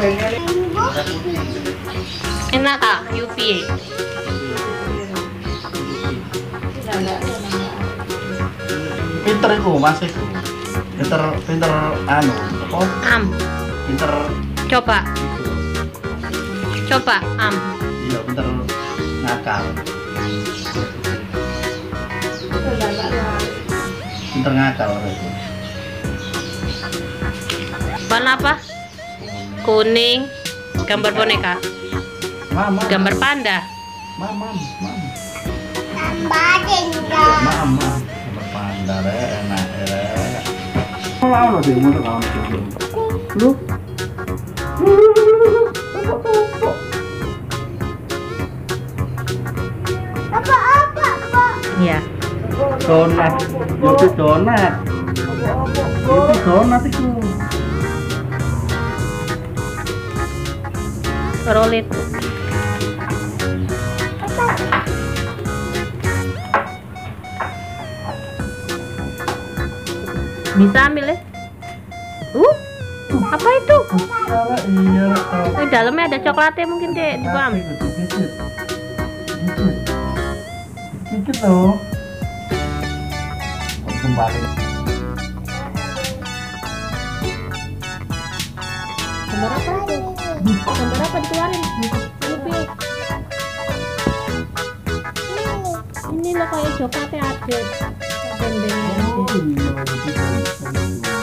Enak tak Yupi? Pinter iku Mas iku. Pinter anu apa? Pinter Coba. Coba iya pinter ngakal. Pinter ngakal itu. Warna apa? Kuning. Gambar boneka. Mama. Gambar panda. Mama. Bajingan. Mama. Gambar panda enak. Mau sih mau kamu. Lu. Apa, Pak? Iya. Donat. Itu donat. Itu donat itu. Rolet. Bisa ambil ya? Apa itu? Iya. Dalamnya ada coklatnya mungkin deh, Bang. Dikit loh. Kembali. Gambar apa itu? Gambar apa dikeluarin? Yupi. Ini loh kayak coklatnya ada. Bendengnya ada.